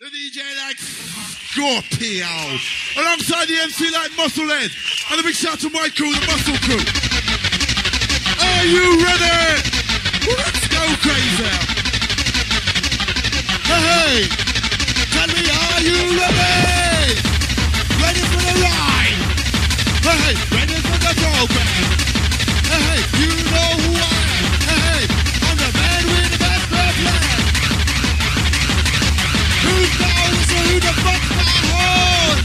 The DJ like Scorpio. Alongside the MC like Musclehead. And a big shout to my crew, the Muscle Crew. Are you ready? Let's go crazy. Hey, tell me, are you ready? Ready for the ride? Hey, ready for the program? Hey, you know who I am. Hey, I'm the man with the best plan. Who's down, so who the fuck's my horn?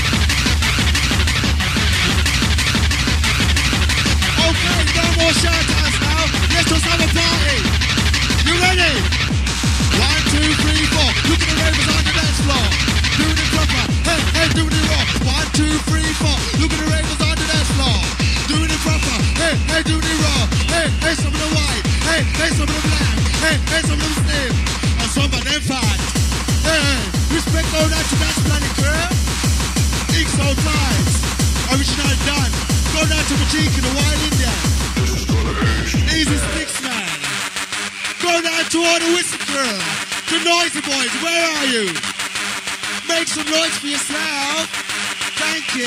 Okay, no more shout-outs now. Let's just have a party. You ready? 1, 2, 3, 4. Look at the ravers on the dance floor. Doing it proper. Hey, hey, doing it raw. 1, 2, 3, 4. Look at the ravers on the dance floor. Doing it proper. Hey, hey, doing it raw. Hey, hey, some of the white. Hey, hey, some of the black. Hey, hey, some of the slim. And some of them fat. Hey, respect all that to Dance Planet Crew. XO Times. Original done. Go down to the cheek in the wild India. Easy Sticks man. Go down to all the whistle crew. The noisy boys, where are you? Make some noise for yourself. Thank you.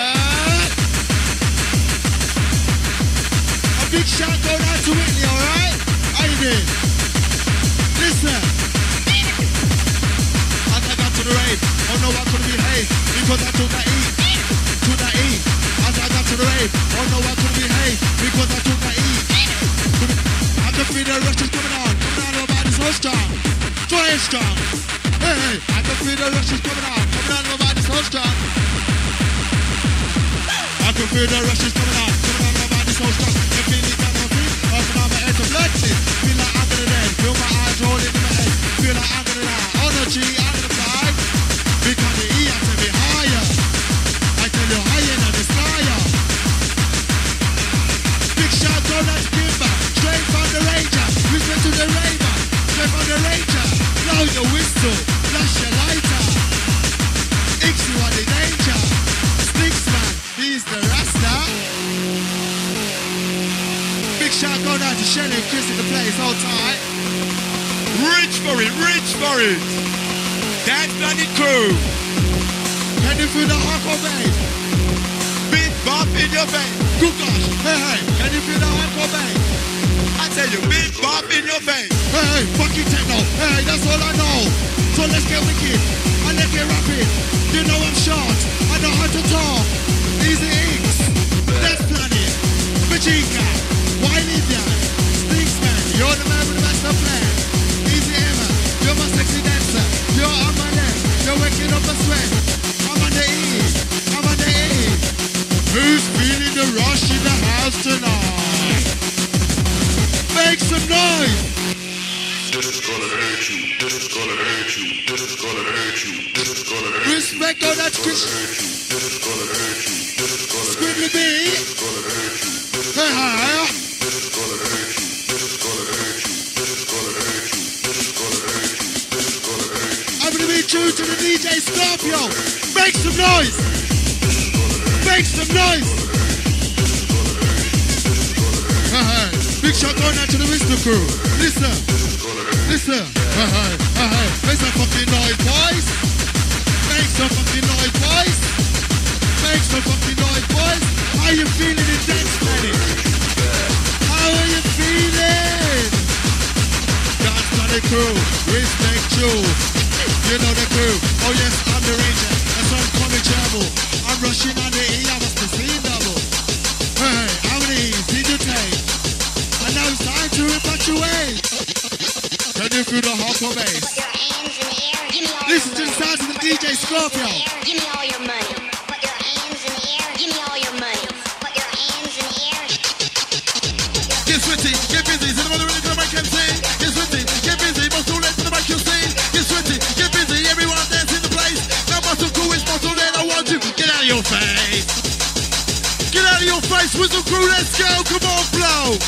A big shout go down to Whitney, alright? How you doing? Listen. As I got to the rave, oh no, I couldn't behave because I took that E. To that E. As I got to the rave, oh no, I couldn't behave because I took that E. I can feel the rush is coming on my body so strong, try strong. Hey, hey, I can feel the rush is coming on my body so strong. I can feel the rush is coming on my body so strong. You feel it on my feet, up and on my head to blood shit. Feel like I'm gonna dead, feel my eyes rolling in my head. Feel like I'm gonna die, on the G, I'm gonna fly. Because the E has to be higher. I tell you higher than the flyer. Big shout out to Kimber, straight from the Ranger. Respect to the Raver, straight from the Ranger. Blow your whistle, flash your lighter. Ixie on the danger. Sticks man, he's the Rasta. Big shout out to Shelly and Chris in the place, hold tight. Reach for it, reach for it. Dance Planet Crew. Can you feel the hardcore bass? Big bump in your face. Good gosh, hey, hey, can you feel the hardcore bass? I tell you, big bump in your face. Hey, hey, fucking techno. Hey, that's all I know. So let's get wicked and let's get rapid. You know I'm short, I know how to talk. Easy X, Death Planet, Vegeta, Wild India, Stinks man, you're the man with the master plan. Easy Emma, you're my sexy dancer. You're on my left, you're waking up a sweat. I'm on the E, I'm on the E. Who's feeling the rush in the house tonight? Make some noise! This is gonna hurt you, this is gonna hurt you, this is gonna hurt you, this is gonna hurt you. Respect all that Chris. This is gonna hurt you, this is gonna hurt you. Squibbly B. This is gonna hurt you, this is Hey, gonna hi. hurt you, this is gonna hurt you, this is gonna hurt you, this is gonna hurt you, this is gonna hurt you, this is gonna hurt you. I'm gonna be true to the DJ Scorpio. Make some noise! Make some noise! Hey, big shout out to the Whistle Crew. Listen, listen. Hey, make some fucking noise, boys. Make some fucking noise, boys. Make some fucking noise, boys. How you feeling in Dance Planet? How are you feeling? Dance Planet Crew, respect you. You know the crew. Oh yes, I'm the Ranger. That's why I'm coming trouble. I'm rushing on the E, I must be seeing double. Hey, how many E's did you take? And now it's time to infatuate. Can you feel the hardcore bass? Put your hands in the air, give me all Listen to your the money. sounds of the Put your DJ hands Scorpio. in the air, give me all your money. Put your hands in the air, give me all your money. Put your hands in the air. Get sweaty, get busy, so the mother really gonna make him sing. Get sweaty, get busy, but too late for the mic you sing. Get sweaty, get busy, everyone dance in the place. Now muscle cool is muscle, then I want you. Get out of your face. Get out of your face, Whistle Crew, let's go, come on, blow.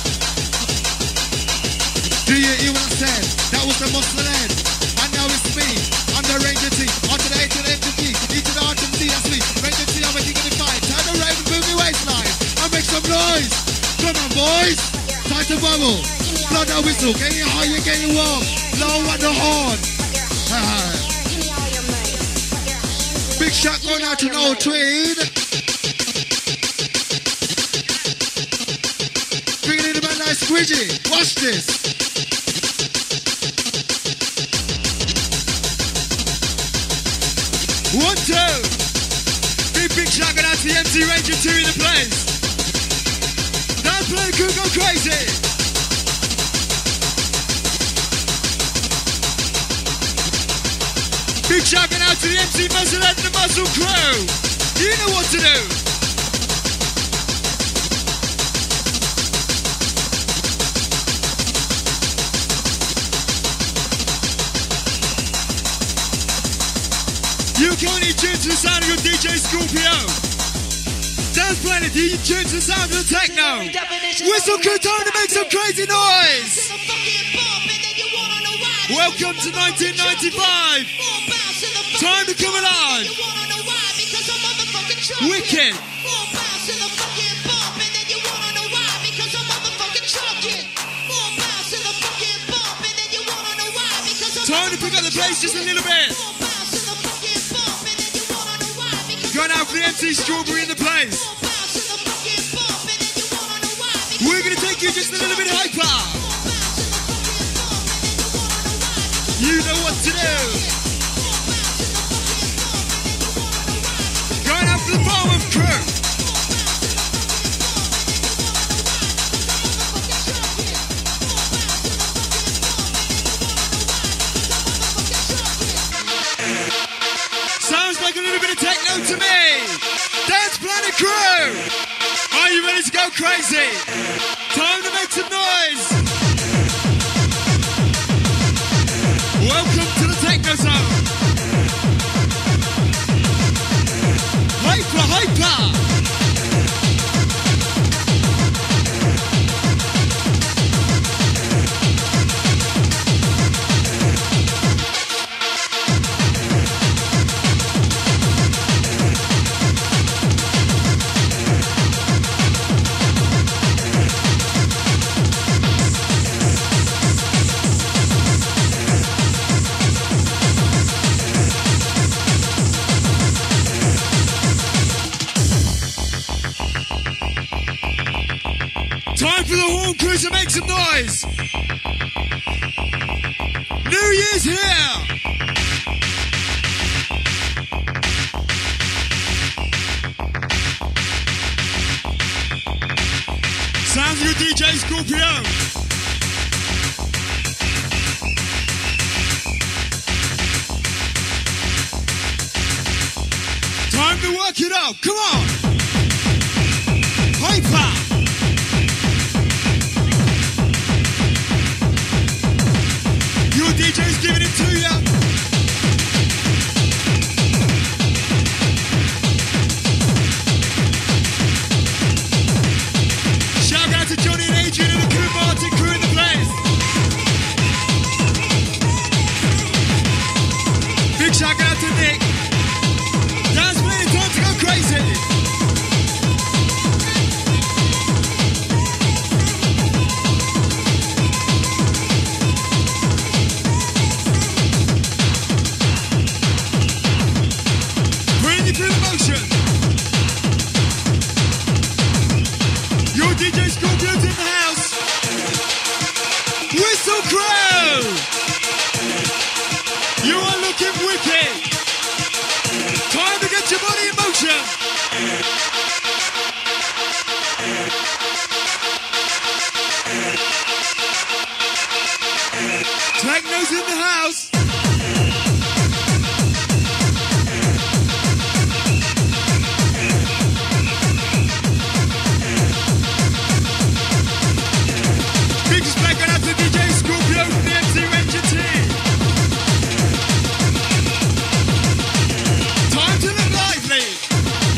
Do you hear what I said? That was the Musclehead. And now it's me. I'm the Ranger T. On to the A to the M to G. E to the R to the D, that's me. Ranger T, I'm a king of the fight. Time to rave and move your waistline. And make some noise. Come on, boys. Time to bubble. Blow that whistle. Getting high, you're getting warm. Blow on the horn. shout going out to Noel Tweed. Bringing in about nice squidgy. Watch this. 1, 2. Big shout going out to the MC Ranger 2 in the place. Dance Planet Crew go crazy. Big shout going out to the MC Muzzle and the Muzzle Crew. You know what to do. You can only tune to the sound of your DJ Scorpio. Dance Planet, you tune to the sound of the techno. Whistle Crew, time to make some crazy noise. Welcome to 1995. Time to come alive. Wicked. Time to pick up the pace just a little bit. Going out for the MC Strawberry in the place. We're going to take you just a little bit hyper. You know what to do. Going out for the Farmer Crew. Sounds like a little bit of techno to me. Dance Planet Crew. Are you ready to go crazy? Time to make some noise. Welcome to the Techno Zone. Hyper, hyper. Time for the Horn Crew to make some noise. New Year's here. Sounds of your DJ Scorpio. Time to work it out. Come on. Hyper. Your DJ's giving it to ya. Shout out to Johnny and Adrian and the crew, Martin crew in the place. Big shout out to Nick. Dance Planet, time to go crazy. Your DJ Scorpion's in the house. Whistle Crew. You are looking wicked. Time to get your body in motion. Techno's in the house. Time to live lively.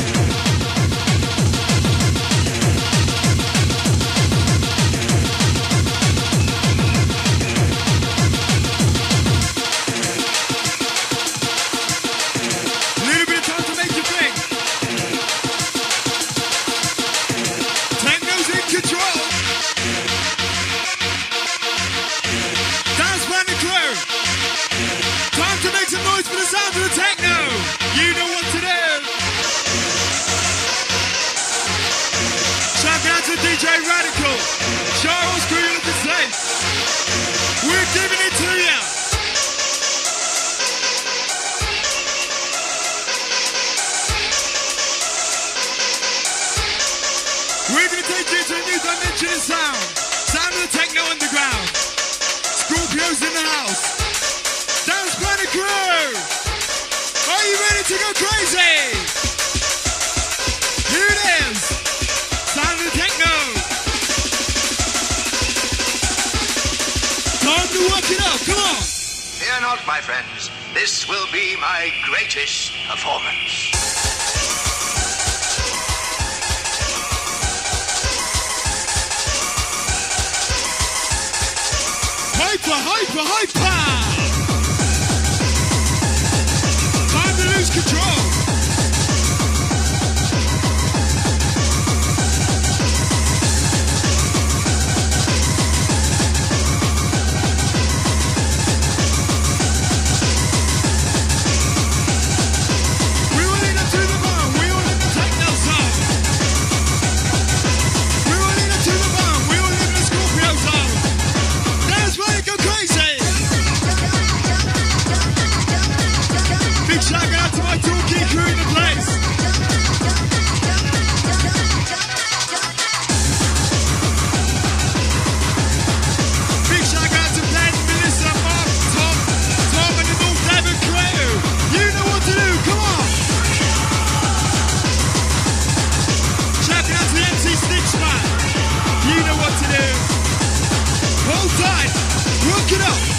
dimension of sound. Sound of the techno underground. Scorpios in the house. Dance Planet crew. Are you ready to go crazy? Here it is. Sound of the techno. Time to work it up. Come on. Fear not, my friends. This will be my greatest performance. Hyper, hyper, hyper! Time to lose control. We will lead them to the bone. We will in the techno zone. We will lead them to the bone. We will live in the Scorpio zone. That's right, go crazy! Big shout out to my toolkit crew in the place. Big shout out to Ben, Melissa, Mark, Tom and the North Devon crew. You know what to do, come on! Shout out to the MC Stitchman. You know what to do. Hold tight, work it up.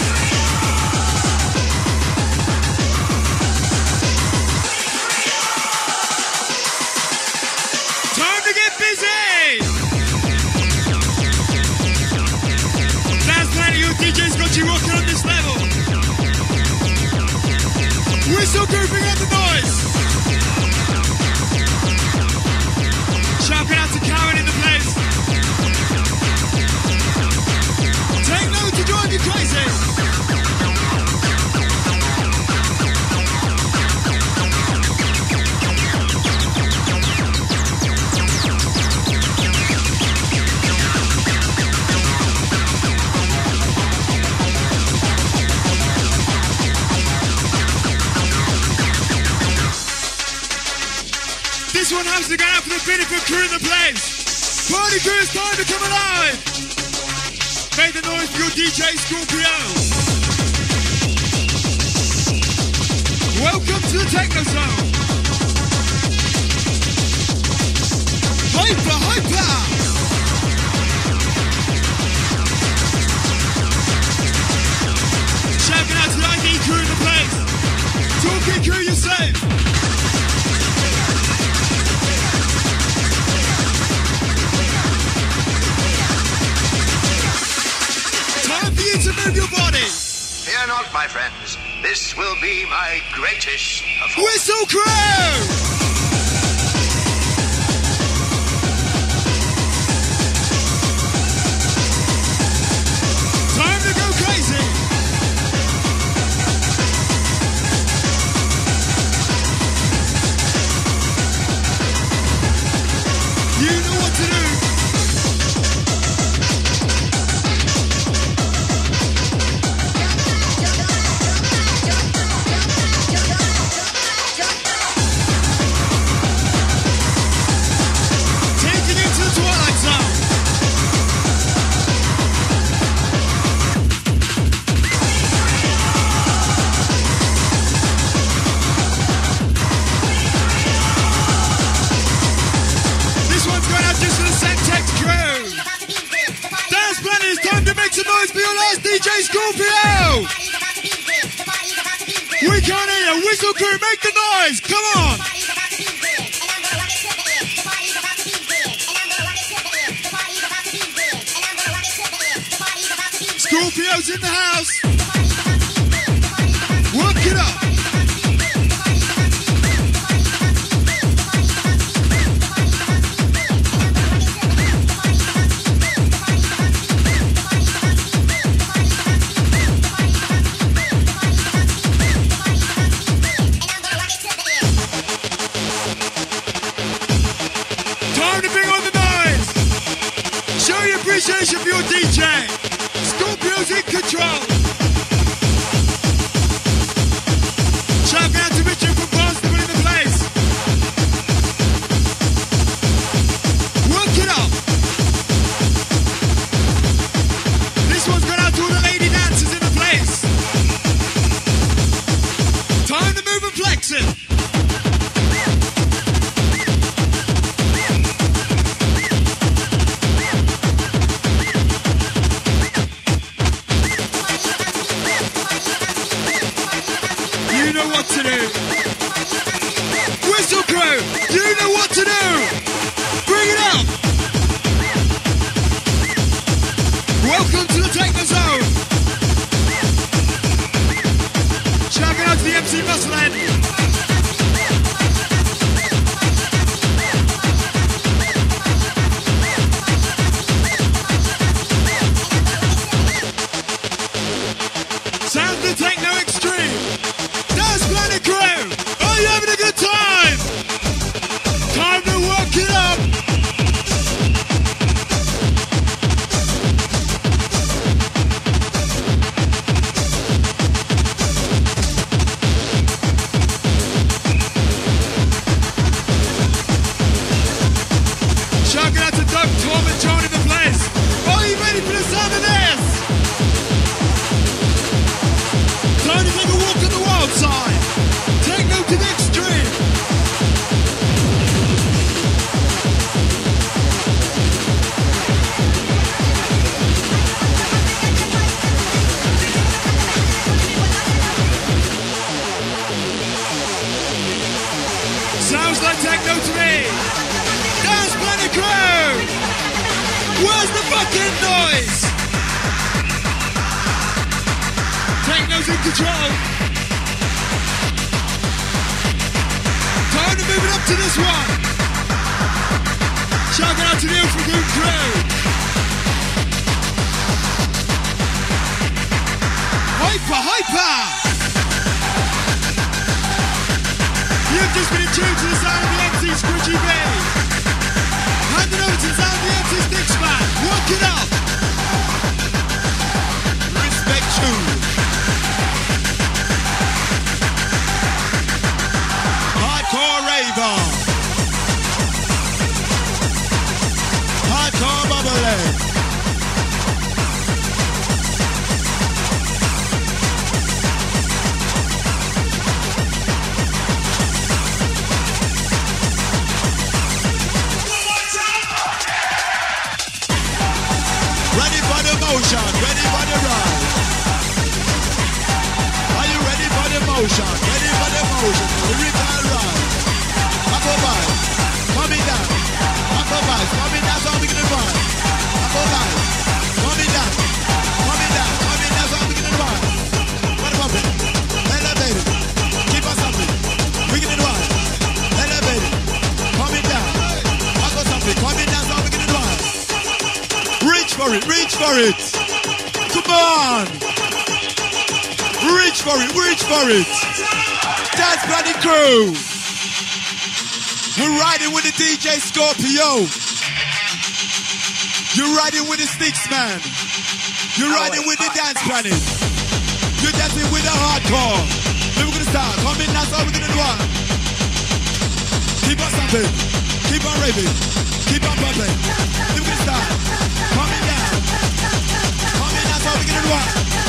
Time to get busy. Dance Planet, your DJ's got you rocking on this level. We're still grouping out the noise. Shouting out to Karen in the place. Take note to drive you crazy. This one has to go out for the benefit crew in the place. Party crew, it's time to come alive. Make the noise for your DJ Scorpio. Welcome to the Techno Zone. Hyper, hyper. Shouting out to the ID crew in the place. Talking crew, you're safe. Time for you to move your body. Fear not, my friends. This will be my greatest performance. Whistle crew! Time to go crazy. You know what to do. Taking it to the Twilight Zone. This one's going out just for the Sentex crew. Dance Planet, it's time to make some noise for your last DJ Scorpio. We can't hear you. Whistle crew, make the noise. Come on. Scorpios in the house. Work it up. Time to bring on the noise. Show your appreciation for your DJ. Scorpio's in control. know what to do. Whistle crew, you know what to do. Bring it up. Welcome to the Techno Zone. Shouting out to the MC Musclehead. Sound the Techno Extreme. Dance Planet Crew. Are you having a good time? Time to work it up. Shouting out to Doug, Tom and John in the place. Are you ready for the sound of this? Time to take a walk on the wild side. Techno to the extreme. Sounds like techno to me. Dance Planet Crew. Where's the fucking noise? Techno's in control. Time to move it up to this one. Shouting out to the Ultra Good crew. Hyper, hyper! You've just been tuned to the sound of the MC Squidgy B. Hand it over to the sound of the MC Sticksman. Work it up. Respect you. Hardcore raver. Hardcore bubbly. Ready for the motion, ready for the ride. Are you ready for the motion? Ready for the motion, the rhythm ride. Up or by, coming down. Up or by, coming down, so we can ride. Up or by, coming down. Coming down, coming down, so we can ride. What about it? Elevate it. Keep on something. We can ride. Elevate it. Coming down. Up or something. Coming down, so we can ride. Reach for it, reach for it. Come on. Reach for it, reach for it. Dance Planet Crew. We're riding with the DJ Scorpio. You're riding with the Sticks Man. You're riding with the Dance Planet. You're dancing with the hardcore. Then we're gonna start. Come in, that's all we're gonna do. Keep on stomping. Keep on raving. Keep on bubbling. Then we're gonna start. Coming down. Coming, that's all we're gonna do.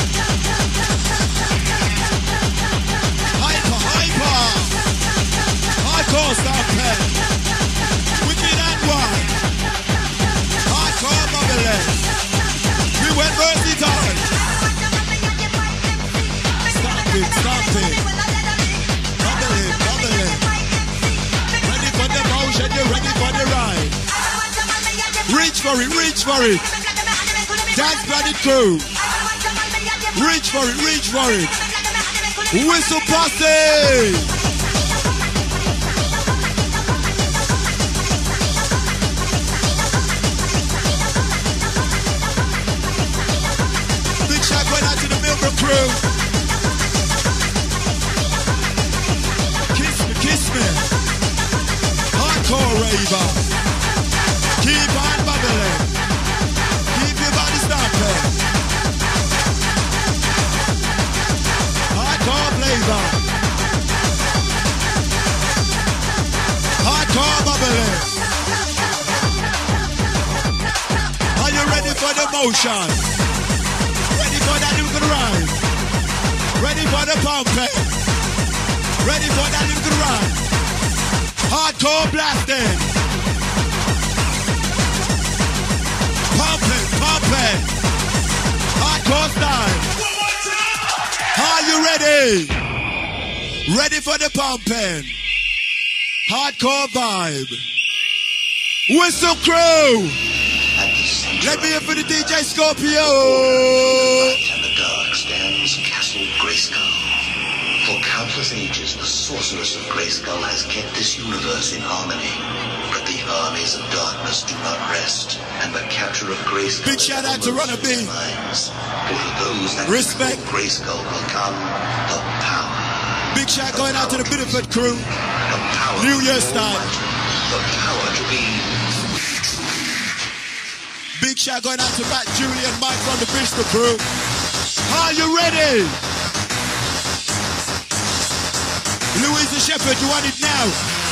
Hyper, hyper. Hardcore stomping. Wicked and wide. Hardcore bubbling. We went versatile. Stomping, stomping. Bubbling, bubbling. Ready for the motion, you're ready for the ride. Reach for it, reach for it. Dance Planet Crew. Reach for it, reach for it. Whistle Posse. Big shout going out to the Milbrook crew. Kiss me. Hardcore raver. Keep on bubbling. Keep your body stomping. Hardcore blazer. Hardcore bubbling. Are you ready for the motion? Ready for that new good ride? Ready for the pumping? Ready for that new good ride? Hardcore blasting. Pumping, pumping. Hardcore style. Are you ready? Ready for the pumping. Hardcore vibe. Whistle crew. Let me hear for the DJ Scorpio. And the dark stands Castle Grayskull. For countless ages, the sorceress of Grayskull has kept this universe in harmony. But the armies of darkness do not rest, and the capture of Grayskull. Big shout out to Runner B. For to those that respect Grayskull will come the power. Big shout going out to the Biddeford crew. The power. New Year style. The power to be. Big shout going out to Matt, Julie, and Mike from the Bristol crew. Are you ready? Louisa Shepherd, you want it now?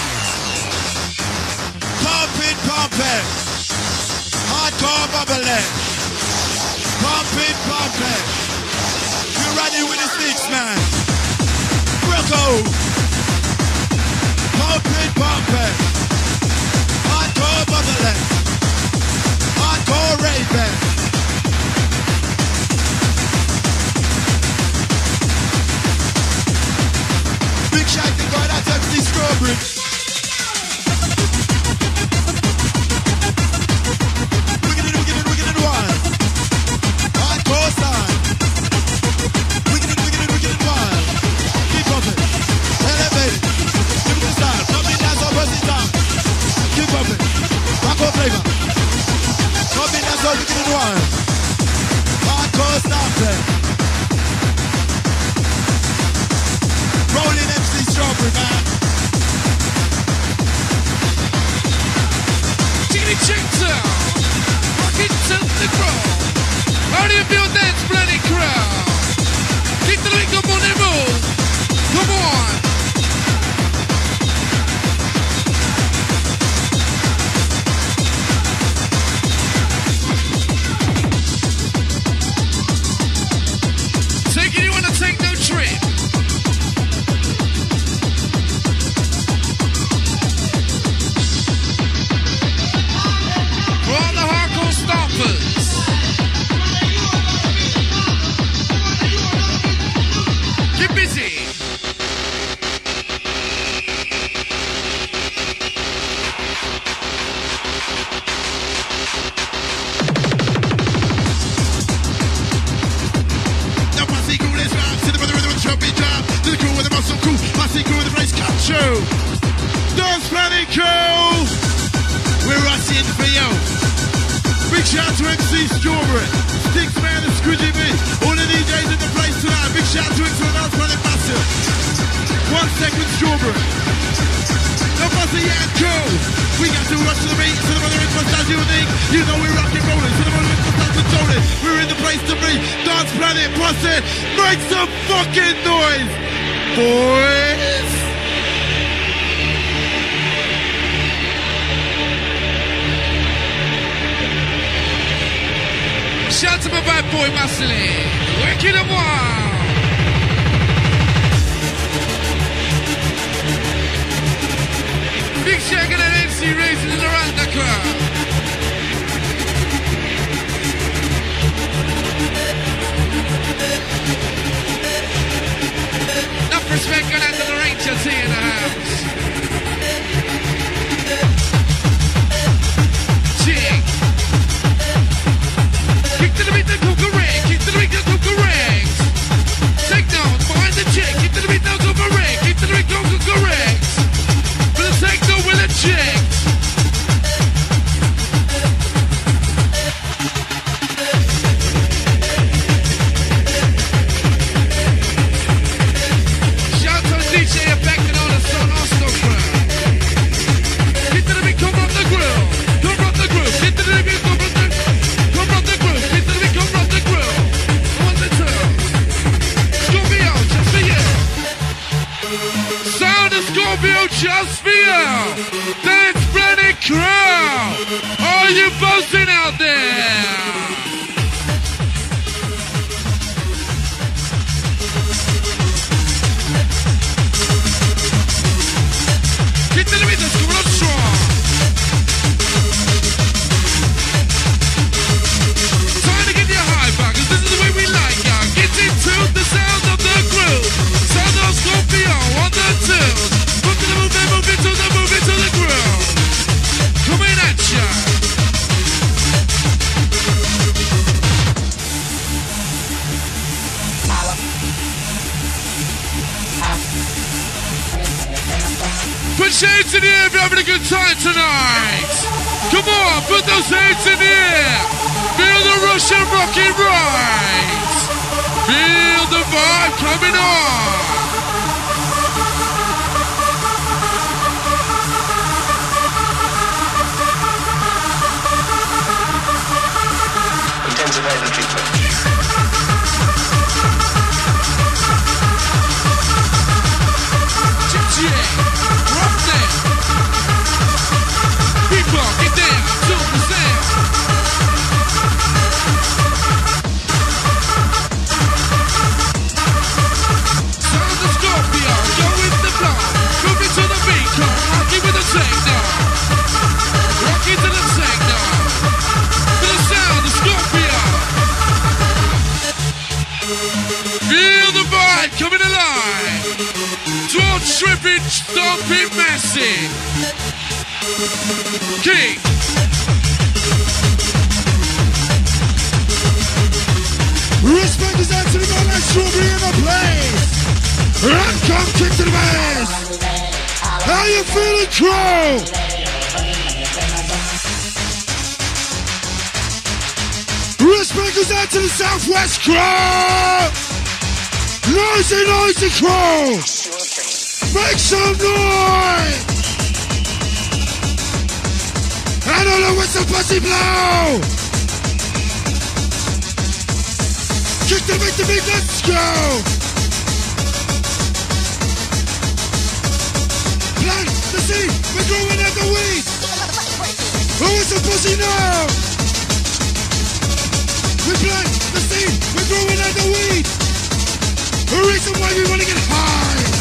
Pump it, pump it. Hardcore bubbling. Pump it, pump it. You're running with the sticks, man. Rocco. Pump it, pump it. Hardcore bubbling. Hardcore raving. Big shout to God out to MC Strawberry. Wicked and wild. Hardcore style. Wicked and wild. Keep up it. Elevate it. Give it the style. Come in, dance on, bust it down. Keep up it. Hardcore flavor. Come in, dance on, wicked and wild. Hardcore style play. Rolling MC Strawberry, man. Chickity chick town. Rock it to the ground. How do you feel dance, bloody crowd? Keep the link up on the move. Come on. Take it, you wanna take no trip. For all the hardcore stompers. Get busy. Now Massey crew, let's rock. To the brother with the trumpet drop. To the crew with the muscle crew. Massey crew with the race cut show. Dance Planet crew. We're rushing for you. Big shout to MC Strawberry. Sticks Man and Squidgy B. All the DJs in the place tonight. Big shout to Into the Dance Planet Massive. 1 second Strawberry. Now Massey and crew. We got to rush to the beat. To the brother with mustache unique. You know we're rocking rolling. To the brother with mustache and Tony. We're in the place to be. Dance Planet Pussy. Make some fucking noise, boys. Shout to my bad boy Marcelin. Working a while. Big shag and an MC racing around the crowd. Enough respect going out to the Rangers here in the house. Chick. Kick to the beat, the coca ring. Kick to the beat, the coca rings. Take down behind the chick. Kick to the beat, the coca ring. Kick to the beat, the coca rings. For the take down with a chick. Shout to DJ affecting all the Son Austin crowd. Kick to the beat, come on the grill. Come on the grill. Kick to the beat, come on the grill. Come on the grill. Kick to the beat, come on the grill. On the turn. Scorpio, just for you. Sound of Scorpio, just for you. Dance Planet crowd. Are you buzzing out there? Kick to the beat, let's come on strong. Time to get your high back, 'cause this is the way we like ya. Get into the sound of the groove. Sound of Scorpio on Put your hands in the air if you're having a good time tonight. Come on, put those hands in the air. Feel the Russian rocking right. Feel the vibe coming on. Intensify the treatment. Rock there. People, get down, super sound. Sound the Scorpio, go with the flow. Move it to the beat, come rock it with the techno. Rock it to the techno. To the sound of Scorpio. Feel the vibe coming alive. Don't strip it, stomp it massive. King. Respect is out to the man like Strawberry in the place. Run, come, kick to the bass. How you feeling, Crow? Respect is out to the Southwest Crow. Noisy, noisy Crow. Make some noise. And all the whistle pussy blow. Kick the beat, let's go! Plant the seed, we're growing at the weed! Who is the pussy now? We plant the seed, we're growing at the weed! The reason why we wanna get high!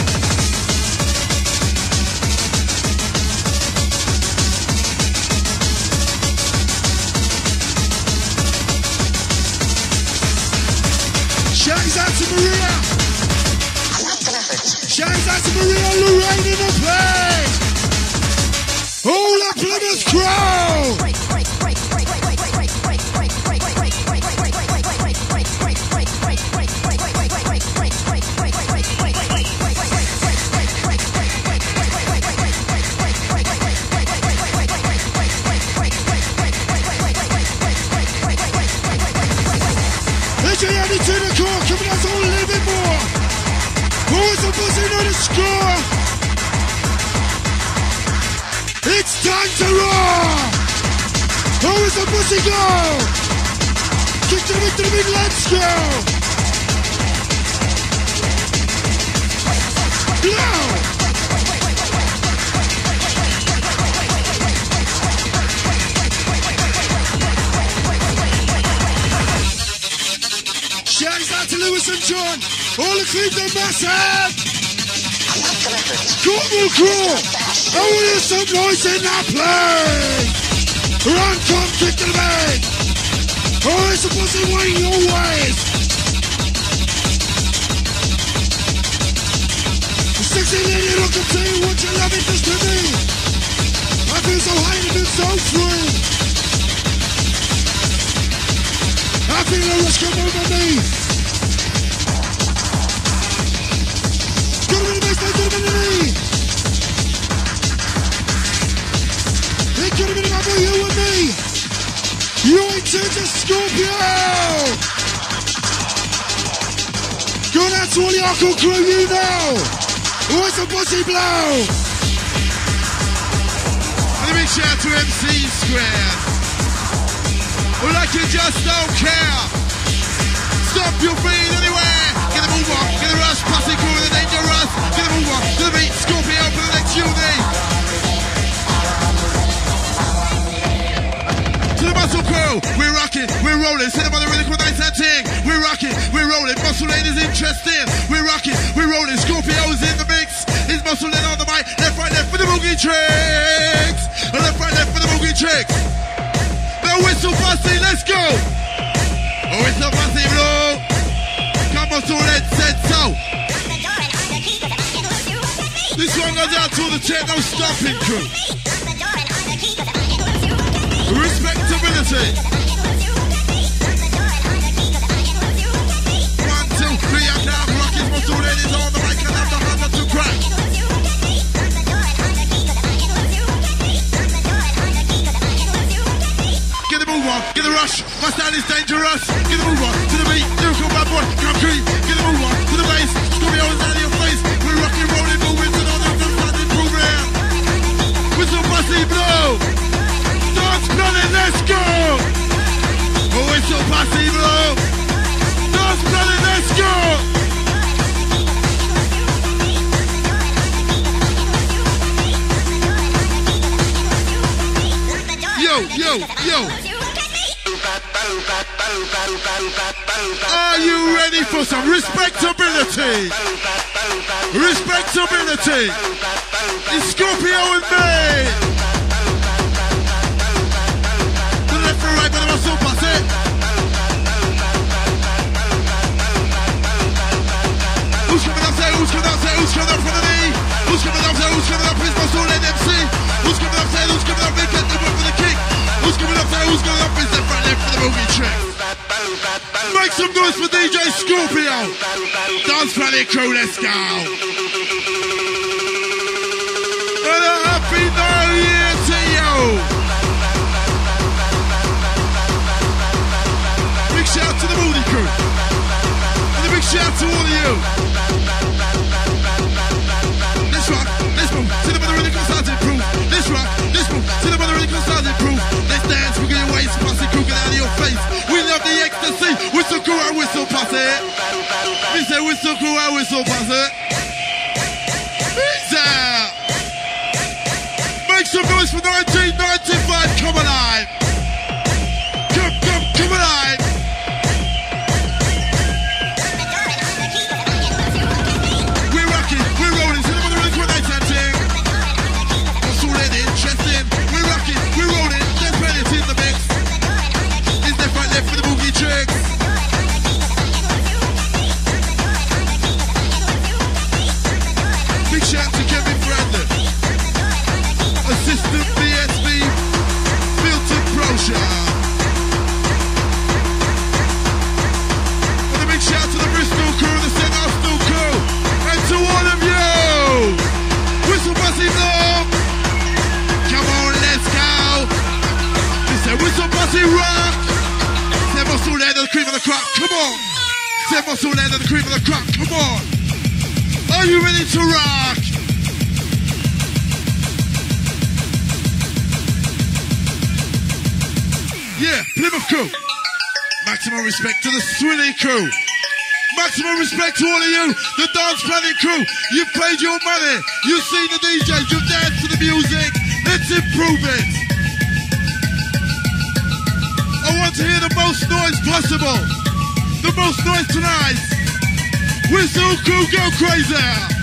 Shouts out to Maria! Shouts out to Maria Lorraine in the place! All the Plymouth Crow! To the core, coming out all a little bit more. Who is the buzzing on the score? It's time to roar. Who is the pussy go? Kick to the mid, let's go. Blow. Shouts out to Lewis and John, all the Cleveland massive! Cornwall Crew, I want to hear some noise in that place! Run, come, kick to the bed! Oh, it's a pussy waiting your ways! The sexy lady look and tell you what your loving does to me! I feel so high and feel so free! I feel the rush come over me. Get him in the baseline, get him in the knee. Hey, get him in the back, you and me. You ain't turned to Scorpio. Going out to all the hardcore crew, you know. What's a pussy blow? And a big shout out to MC Square. Well, like you just don't care. Stop your feet anywhere. Get the move on, get the rush, pussy crew with the dangerous. Get the move on, to the beat, Scorpio for the next unit. To the muscle crew, we're rocking, we're rolling. Sit up on the rhythm with nice and ting. We're rocking, we're rolling. Muscle ladies interesting. We're rocking, we're rolling. Scorpio's in the mix. He's muscling on the mic. Left, right, left for the boogie tricks. Left, right, left for the boogie tricks. Whistle fussy, let's go! Oh, whistle fussy, blow! Come on, so let's set so! This one goes out to the techno stomping crew! Respectability! 1, 2, 3, I'm now rocking muscle ladies on the mic and I'm the hammer to crack! rush, get the move on to the beat. Lyrical bad boy, concrete, get the move on to the bass. Scorpio's out of your face. We're rocking, rolling, moving to all the standing program. Whistle posse blow. Dance planet, let's go. Oh, whistle posse blow. Dance planet, let's go. Yo. Are you ready for some respectability? Respectability. It's Scorpio and me. To the left and right, but I'm so passe. Who's coming up there? Who's coming up there? Who's coming up from the knee? Who's coming up there? Who's coming up? It's my soul NMC. Who's coming up there? Who's coming up? They get the one for the kick. Who's coming up there? Who's coming up? It's the front left for the movie trick. Make some noise for DJ Scorpio. Dance Planet crew, let's go. And a happy new year to you. Big shout to the Moody crew. And a big shout to all of you. Let's rock, let's move. To the mother really starts to improve. Let's rock, let's move. To the mother really starts to improve. Let's dance, we're going to waste, posse crew, get out of your face. We love the ecstasy. Whistle crew and whistle posse. We say whistle crew and whistle posse. Make some noise for 1995. Come alive. Come alive. We're rocking, we're rolling. To the mother really nice and ting. What's all that interesting? We're rocking, we're rolling. There's plenty in the mix. It's left right left for the boogie tricks. Big shout to Kevin Bradley. Assistant BSB Filtered Pro Shop. And a big shout to the Bristol crew, the St. Austell crew, and to all of you. Whistle Posse Blow. Come on, let's go. It's a Whistle Posse rock. C'est mon soul land of the cream of the crop. Come on. C'est mon soul land of the cream of the crop. Come on. Are you ready to rock? Yeah, Plymouth crew. Maximum respect to the Swilly crew. Maximum respect to all of you, the Dance Planet crew. You've paid your money. You've seen the DJs. You've danced to the music. Let's improve it. I want to hear the most noise possible. The most noise tonight. Whistle crew, go crazy.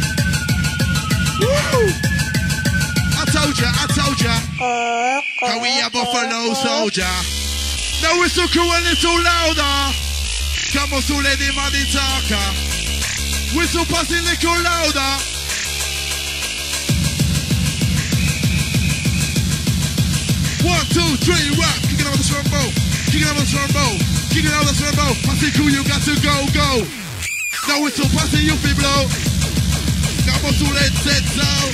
Woo! I told ya. Can we have Buffalo Soldier? Now whistle crew a little louder. Come on, so let him on the talker. Whistle Posse a little louder. One, two, three, rock. Kicking over the trombone. Kicking over the trombone. Kicking over the trombone. Posse crew, you got to go. Now whistle Posse, you feel blow. Come on, so let's set out.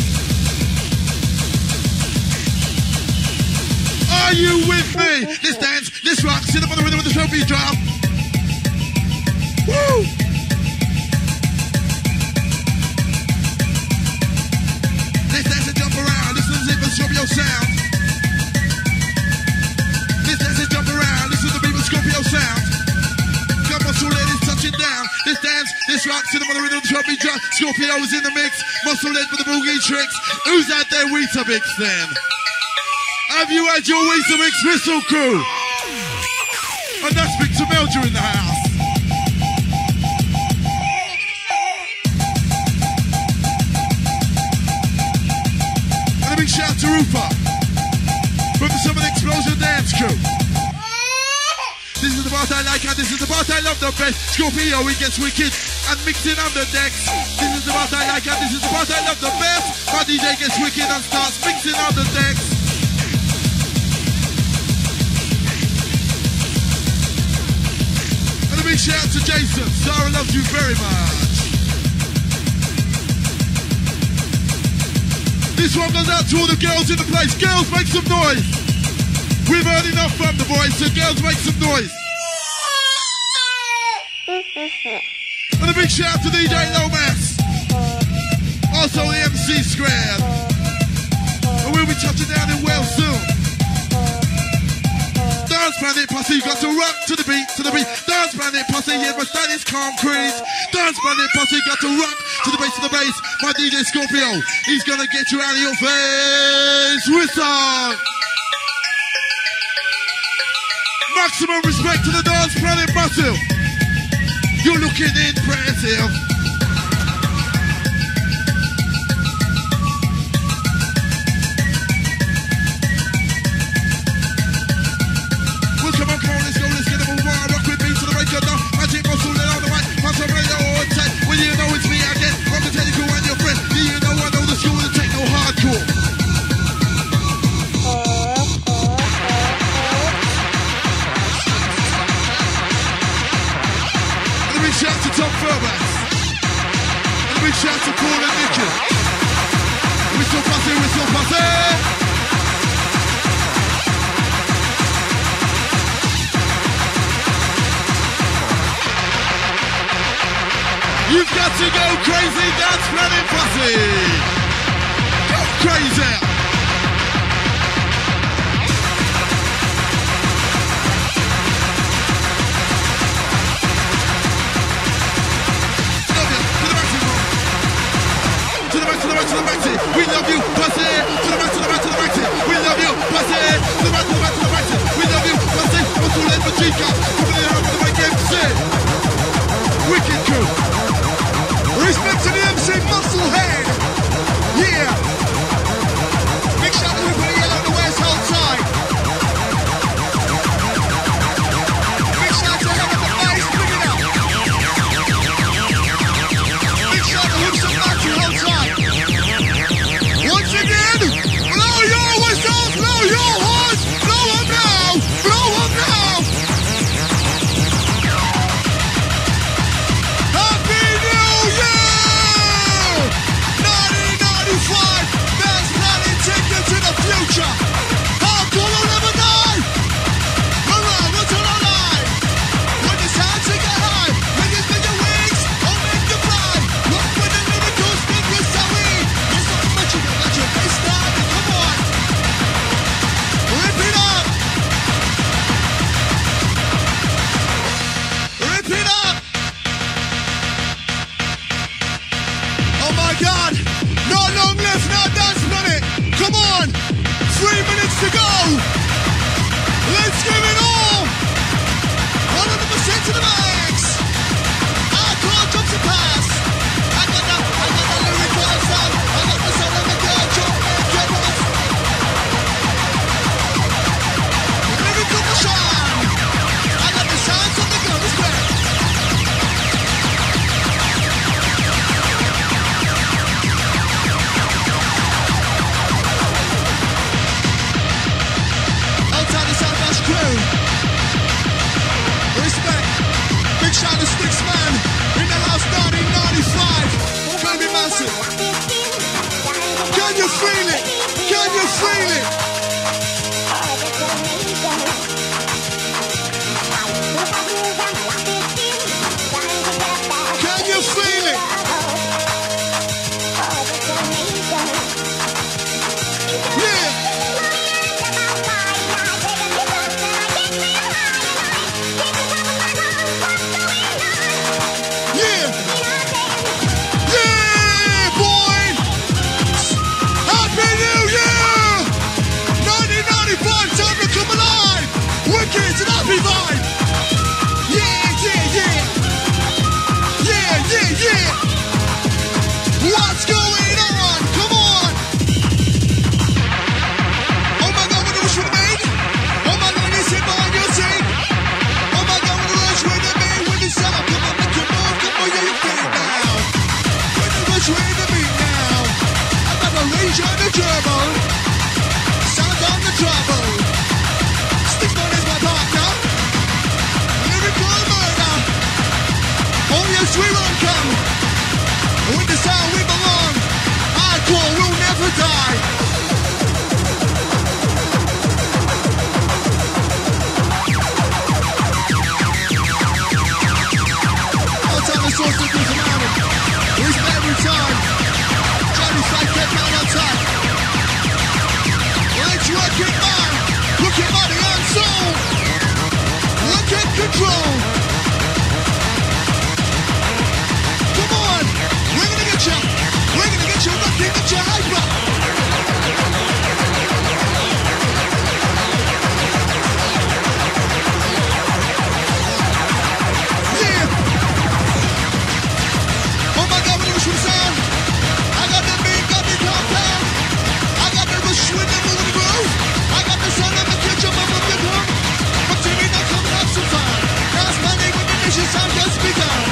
Are you with me? Let's dance, let's rock, sit up on the rhythm with the trophy drop. Woo! Let's dance and jump around, listen to the Scorpio sound. Let's dance and jump around, listen to the beat with Scorpio sound. Come on, so ladies, touching down. Let's dance, let's rock, sit up on the rhythm with the trophy drop. Scorpio is in the mix, muscle led for the boogie tricks. Who's out there Weetabix then? Have you had your Weetabix whistle crew? And that's Big Tamelja in the house. And a big shout to Rupa from the Summon Explosion Dance crew. This is the part I like and this is the part I love the best. Scorpio, he gets wicked and mixing on the decks. This is the part I like and this is the part I love the best. My DJ gets wicked and starts mixing on the decks. Big shout to Jason. Sarah loves you very much. This one goes out to all the girls in the place. Girls, make some noise. We've heard enough from the boys, so girls, make some noise. And a big shout out to DJ Lomas. Also the MC Squared. And we'll be touching down in Wales soon. Dance Planet Posse, got to rock to the beat, to the beat. Dance Planet Posse, yeah, my style is concrete. Dance Planet Posse, got to rock to the bass, to the bass. My DJ Scorpio, he's gonna get you out of your face with song. Maximum respect to the Dance Planet Posse. You're looking impressive. Well, come on, let's go, let's get a move on. Rock with me to the break of dawn. Magic muscle, let on the mic. Pass on radio on set. Well, you know it's me again. I'm the technical and your friend. Do you know I know the school and techno hardcore? Shout to Tom Fairbanks. And a big shout to Paul and Nicky. Whistle Posse, Whistle Posse. You've got to go crazy, Dance Planet Posse. Go crazy. To the maxi, we love you, Posse. To the max, to the max, to the maxi, we love you, Posse. To the max, to the max, to the maxi, we love you, Posse. What's all in for Chica? Coming in out with the mic MC. Wicked crew. Respect to the MC Musclehead. Yeah. Big shout out to everybody yellow on the West Hold Tight. Big shout out to Head of the Bass, big it up. Big shout out to Hooks and Matthew, hold tight. Once again, blow your whistles, blow your horns, blow them now, blow them now. Happy New Year! 1995, Dance Planet, take you to the future. Hardcore will never die. Hurrah, what's on our line? When it's time to get high, when you spin your wings, or make you fly. Rock with the lyrical speakers, sorry. There's not much you can let your face down. Come on. Rip it up. Rip it up. Oh my God. Not long left now, Dance Planet. Come on. 3 minutes to go. Let's give it all. 100% to the max. Hardcore drops the pass. I got the lyrical sound. I got the sound of the girl drop and get us. Lyrical machine. I got the sounds of the girl as well. Outside the South Ash crew. Respect. Big shout to Sticks Man. In the house 1995. Baby massive. Can you feel it? Can you feel it? Can you feel it? Yeah. Yeah. Yeah, boy. Happy New Year. 1995, time to come alive. Wicked and happy vibe. Yeah, yeah, yeah. Yeah, yeah, yeah. What's going on? Come on. Oh my God, what a rush with the maid. Oh my God, you sit behind your seat. Oh my God, what a rush with the maid. When it's up, come on, make your move. Come on, yeah, you feel it now. When the rush with the beat now. I got the rage on the turbo. Sound on the trouble. Stickman is my partner. Lyrical murder. Oh yes, we won't come. With the sound we belong. Hardcore will never die. control. Come on, we're gonna get you. We're gonna get you rocking, get you hyper. Yeah. Oh my God, we're gonna sound. I got the beat, got me calm down. I got the rush with the moving groove. I got the sound of the kitchen, but with the drum. But to me, now come have some fun. That's my name with the mission sound just begun.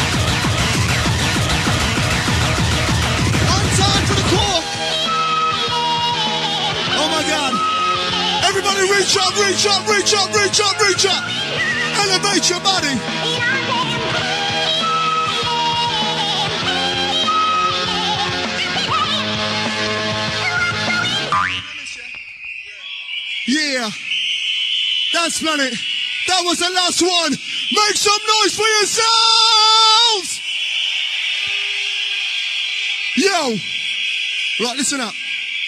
One time for the core. Oh my God. Everybody reach up, reach up, reach up, reach up, reach up. Elevate your body. Yeah, Dance Planet. That was the last one. Make some noise for yourselves. Yo, right, listen up.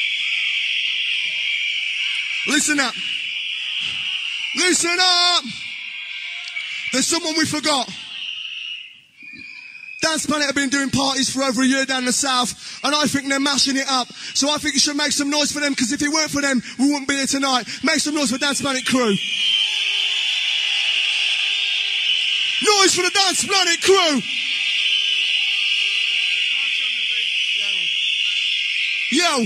Listen up. Listen up. There's someone we forgot. Dance Planet have been doing parties for over a year down the south, and I think they're mashing it up. So I think you should make some noise for them, because if it weren't for them, we wouldn't be here tonight. Make some noise for Dance Planet crew. Noise for the Dance Planet crew. Yo.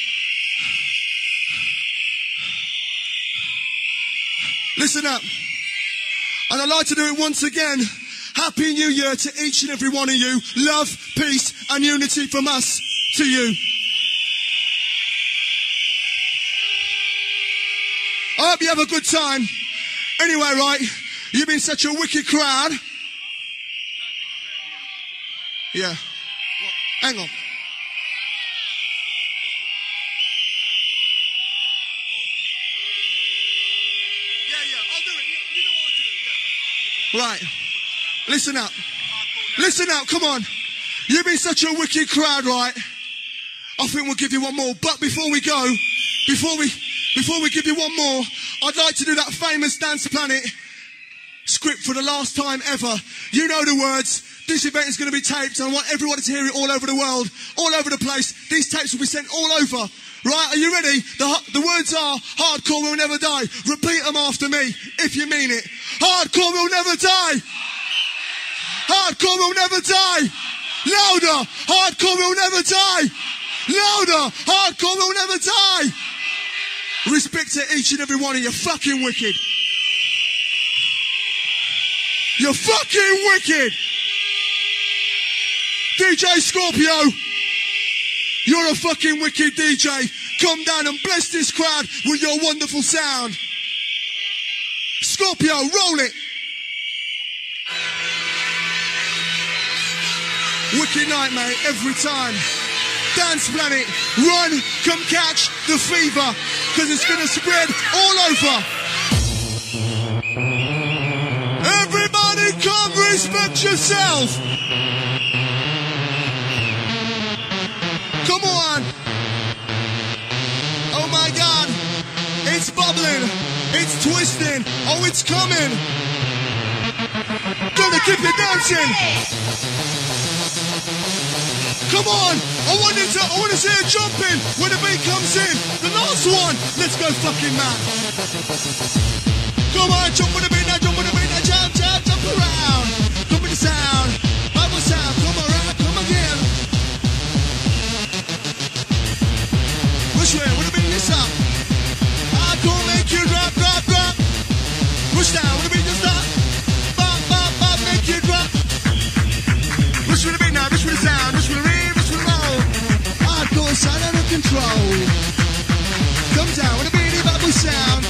Listen up. And I'd like to do it once again. Happy New Year to each and every one of you. Love, peace, and unity from us to you. I hope you have a good time. Anyway, right, you've been such a wicked crowd. Yeah. Hang on. Yeah, I'll do it. You know what to do. Yeah. Right. Listen up. Listen up, come on. You've been such a wicked crowd, right? I think we'll give you one more. But before we go, before we give you one more, I'd like to do that famous Dance Planet script for the last time ever. You know the words. This event is going to be taped, and I want everyone to hear it all over the world, all over the place. These tapes will be sent all over. Right, are you ready? The words are, hardcore will never die. Repeat them after me, if you mean it. Hardcore will never die. Hardcore will never die. Louder. Hardcore will never die. Louder. Hardcore will never die. Respect to each and every one of you. Fucking wicked. You're fucking wicked. DJ Scorpio. You're a fucking wicked DJ. Come down and bless this crowd with your wonderful sound. Scorpio, roll it. Wicked night, mate, every time. Dance Planet, run, come catch the fever, because it's going to spread all over. Everybody come respect yourself. Come on. Oh my God. It's bubbling. It's twisting. Oh, it's coming. Gonna keep it dancing. Come on, I want to see it jumping when the beat comes in. The last one, let's go fucking mad. Come on, jump with the beat now, jump with the beat now, jump, jump, jump around. Come with the sound, Bible sound, come around, come again. Which way, with the beat this up. I can't make you drop, drop, drop. Push down, with the beat just stop. Bop, bop, bop, make you drop. Push with the beat now, push with the sound, push with the beat. Sound out of control. Come down with a beady bubble sound.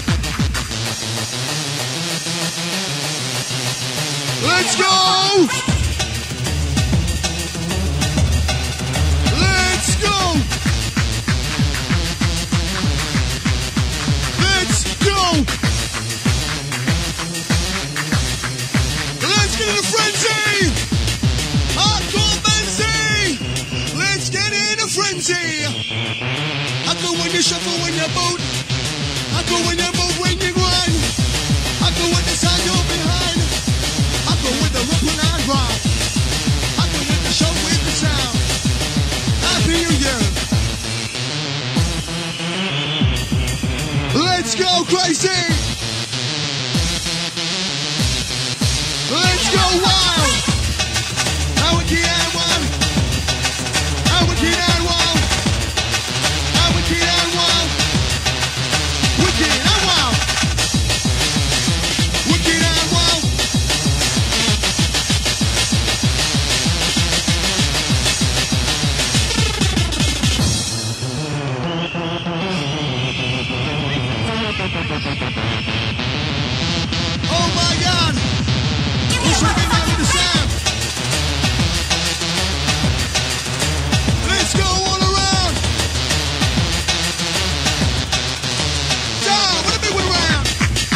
Let's go! Let's go! Let's go! Let's get in a frenzy! Hardcore Benzie! Let's get in a frenzy! I go when you shuffle when you boot. I go when you move when you run. I go when the sound you're behind. Let's go crazy. Let's go wild. How we keep that wild. How we keep that wild. How we keep that wild. Wicked and wild. Wicked and wild. Oh my God! Who's looking down with the sound? Let's go all around. Down with a big one round.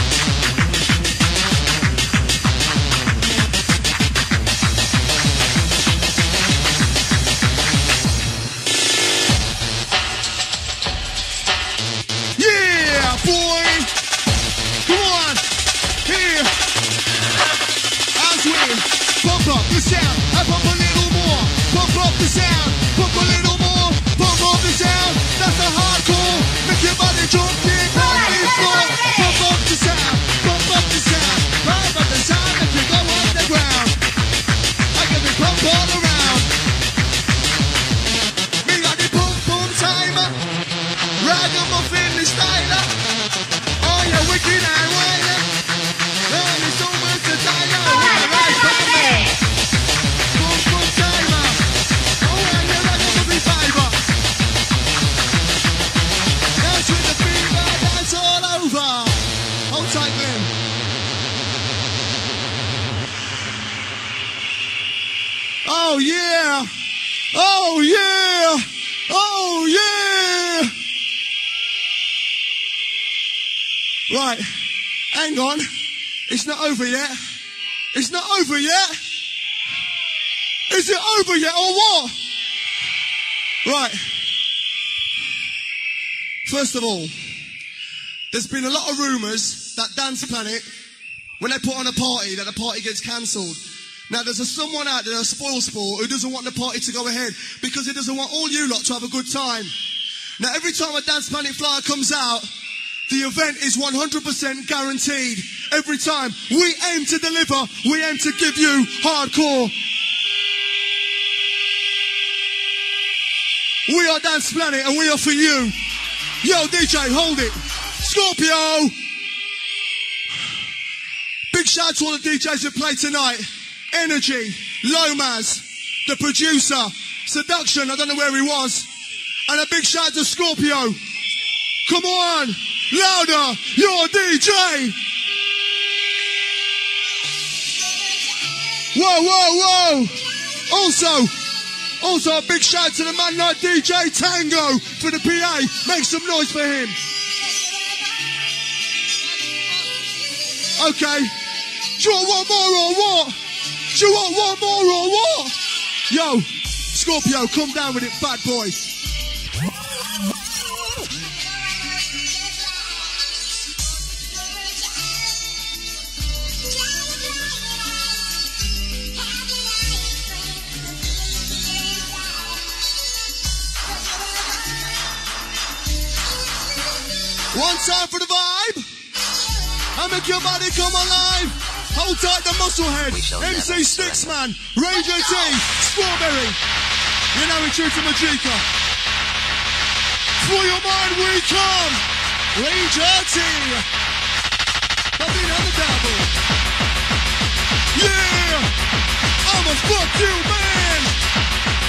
Yeah, boy. Come on, here. As we pump up the sound, I pump a little more. Pump up the sound, pump a little more. Pump up the sound, that's the hardcore. Make your body jump, kick on the floor. Pump up the sound, pump up the sound. Pump up the sound if you go on the ground. I can be pump all around. Me got the pump pump timer. Ragamuffin the styler. Oh, you're wicked and wild. Oh, it's so much to tiger. Right, pump pump timer. Oh, and you're ragamuffin fiber. Dance with the fever, dance all over. Hold tight, Glenn. Oh yeah. Oh yeah. Oh yeah. Right, hang on. It's not over yet. It's not over yet. Is it over yet or what? Right. First of all, there's been a lot of rumours that Dance Planet, when they put on a party, that the party gets cancelled. Now there's someone out there, a spoil sport, who doesn't want the party to go ahead because he doesn't want all you lot to have a good time. Now every time a Dance Planet flyer comes out, the event is 100% guaranteed. Every time we aim to deliver, we aim to give you hardcore. We are Dance Planet and we are for you. Yo, DJ, hold it. Scorpio. Big shout out to all the DJs who play tonight. Energy, Lomas, the producer, Seduction, I don't know where he was. And a big shout out to Scorpio. Come on, louder, you're DJ. Whoa, whoa, whoa. Also a big shout out to the man like DJ Tango for the PA. Make some noise for him. Okay. Do you want one more or what? Do you want one more or what? Yo, Scorpio, come down with it, bad boy. One time for the vibe. I make your body come alive. Hold tight the muscle head. MC Sticksman, Ranger T, Strawberry. You're now in tune to Majika. For your mind we come. Ranger T. Popping on the double. Yeah. I'ma fuck you, man.